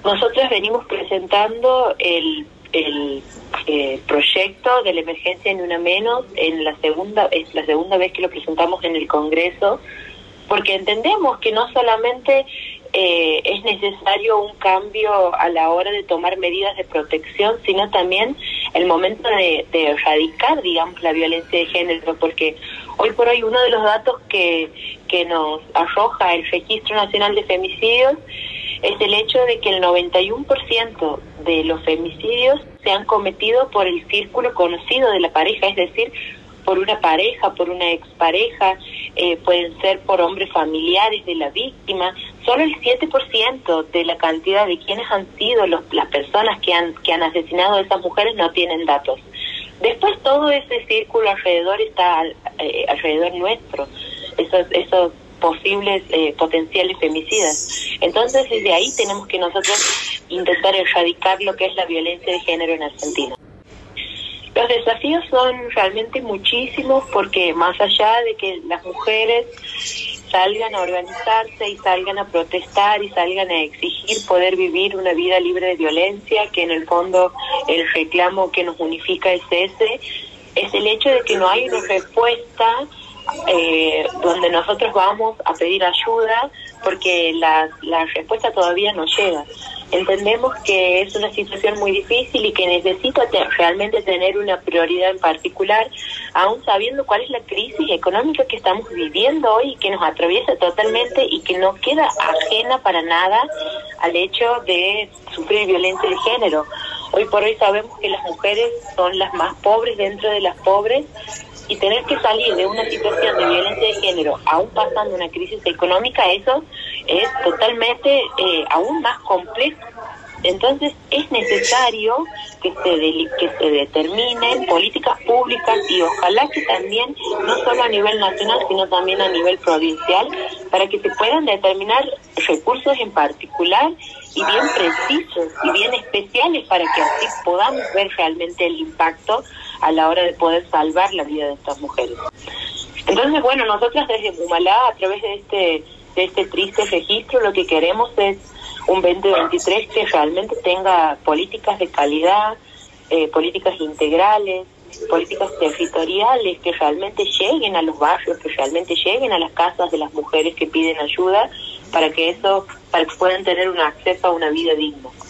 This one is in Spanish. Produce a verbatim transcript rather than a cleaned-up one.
Nosotros venimos presentando el, el eh, proyecto de la emergencia Ni Una Menos, en la segunda, es la segunda vez que lo presentamos en el Congreso, porque entendemos que no solamente eh, es necesario un cambio a la hora de tomar medidas de protección, sino también el momento de, de erradicar, digamos, la violencia de género, porque hoy por hoy uno de los datos que, que nos arroja el Registro Nacional de Femicidios es el hecho de que el noventa y uno por ciento de los femicidios se han cometido por el círculo conocido de la pareja, es decir, por una pareja, por una expareja, eh, pueden ser por hombres familiares de la víctima. Solo el siete por ciento de la cantidad de quienes han sido los, las personas que han, que han asesinado a esas mujeres no tienen datos. Después todo ese círculo alrededor está eh, alrededor nuestro, esos, esos posibles eh, potenciales femicidas. Entonces desde ahí tenemos que nosotros intentar erradicar lo que es la violencia de género en Argentina. Los desafíos son realmente muchísimos, porque más allá de que las mujeres salgan a organizarse y salgan a protestar y salgan a exigir poder vivir una vida libre de violencia, que en el fondo el reclamo que nos unifica es ese, es el hecho de que no hay una respuesta eh, donde nosotros vamos a pedir ayuda, porque la, la respuesta todavía no llega. Entendemos que es una situación muy difícil y que necesita te, realmente tener una prioridad en particular, aún sabiendo cuál es la crisis económica que estamos viviendo hoy y que nos atraviesa totalmente y que no queda ajena para nada al hecho de sufrir violencia de género. Hoy por hoy sabemos que las mujeres son las más pobres dentro de las pobres, y tener que salir de una situación de violencia de género, aún pasando una crisis económica, eso es totalmente eh, aún más complejo. Entonces es necesario que se, de, que se determinen políticas públicas, y ojalá que también, no solo a nivel nacional, sino también a nivel provincial, para que se puedan determinar recursos en particular y bien precisos y bien especiales, para que así podamos ver realmente el impacto a la hora de poder salvar la vida de estas mujeres. Entonces, bueno, nosotros desde Humalá, a través de este, de este triste registro, lo que queremos es un veinte veintitrés que realmente tenga políticas de calidad, eh, políticas integrales, políticas territoriales que realmente lleguen a los barrios, que realmente lleguen a las casas de las mujeres que piden ayuda, para que eso, para que puedan tener un acceso a una vida digna.